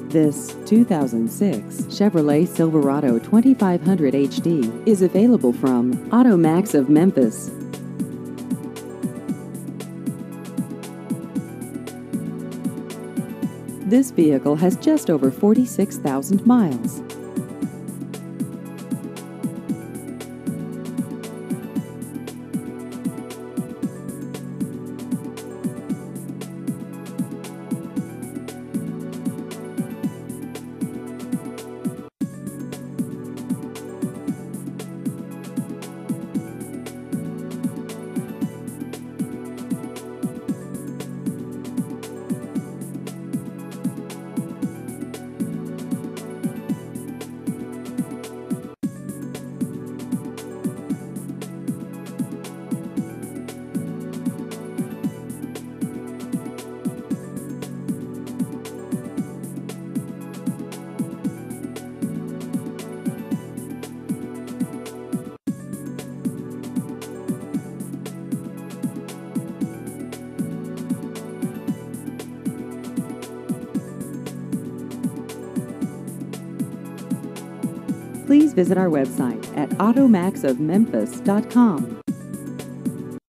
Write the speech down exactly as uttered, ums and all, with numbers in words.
This two thousand six Chevrolet Silverado twenty-five hundred H D is available from AutoMax of Memphis. This vehicle has just over forty-six thousand miles. Please visit our website at automax of memphis dot com.